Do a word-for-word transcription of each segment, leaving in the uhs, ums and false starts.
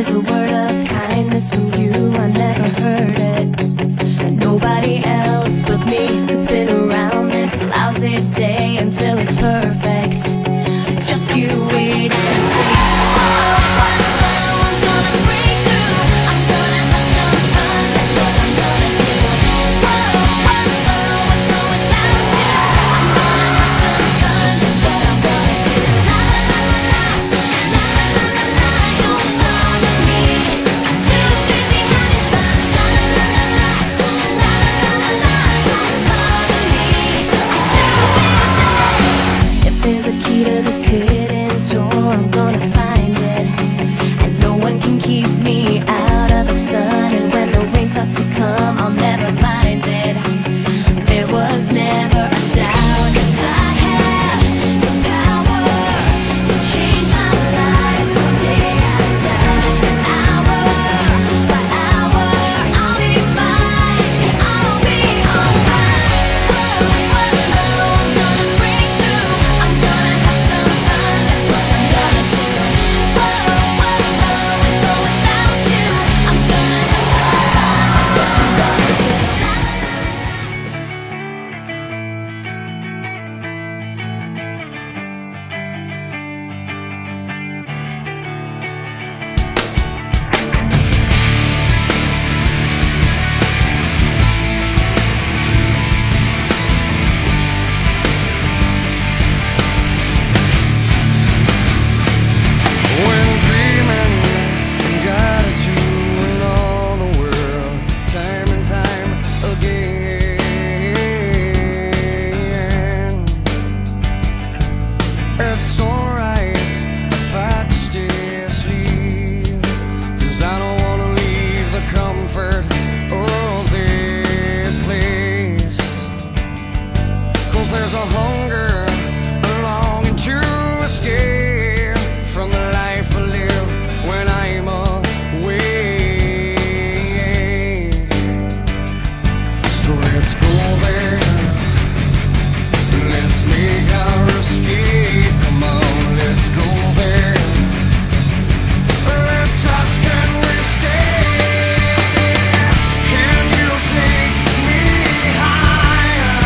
there's a word of kindness from you, I never heard it. Nobody else but me could spin around this lousy day until it's perfect. Just you wait and see. This hidden door, I'm gonna find it, and no one can keep me out of the sun. And when the rain starts to come, I'll never mind it. There was never a doubt, 'cause I have the power to change my life from day after an hour by hour. I'll be fine, and I'll be alright. Whoa, whoa, whoa, I'm gonna break through. I'm gonna have some fun, that's what I'm gonna do. Whoa, whoa, whoa, and go without you. I'm gonna have some fun, that's what I'm gonna do. When dreaming got it to in all the world, time and time again. At sunrise, I fight to stay asleep, 'cause I don't wanna leave the comfort of this place. 'Cause there's a hunger, a longing to escape from the life I live when I'm away. So let's go there, let's make our escape. Come on, let's go there. Let's ask, can we stay? Can you take me higher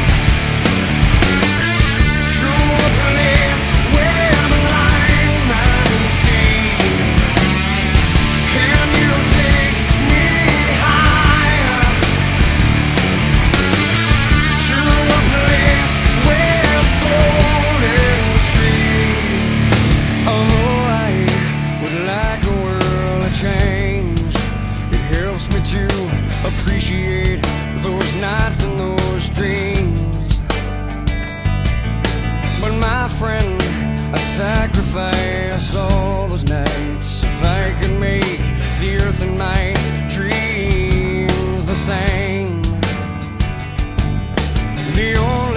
to a place where the line man see? Can you take me higher to a place where golden streams? Oh, I would like a world of change. It helps me to appreciate those nights and those dreams. But my friend, I'd sacrifice all those nights if I could make the earth and my dreams the same. The only